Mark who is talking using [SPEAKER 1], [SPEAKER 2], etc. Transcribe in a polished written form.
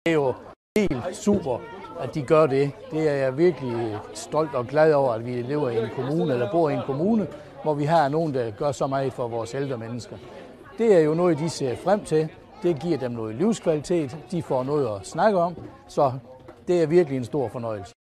[SPEAKER 1] Det er jo helt super, at de gør det. Det er jeg virkelig stolt og glad over, at vi lever i en kommune, eller bor i en kommune, hvor vi har nogen, der gør så meget for vores ældre mennesker. Det er jo noget, de ser frem til. Det giver dem noget livskvalitet. De får noget at snakke om. Så det er virkelig en stor fornøjelse.